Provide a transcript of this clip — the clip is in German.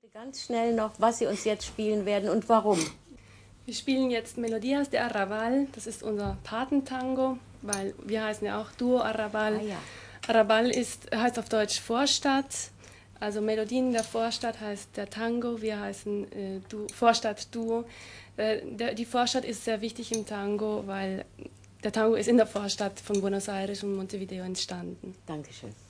Ganz schnell noch, was Sie uns jetzt spielen werden und warum. Wir spielen jetzt Melodías de Arrabal, das ist unser Patentango, weil wir heißen ja auch Duo Arrabal. Ah, ja. Arrabal heißt auf Deutsch Vorstadt, also Melodien der Vorstadt heißt der Tango, wir heißen Vorstadt-Duo. Die Vorstadt ist sehr wichtig im Tango, weil der Tango ist in der Vorstadt von Buenos Aires und Montevideo entstanden. Dankeschön.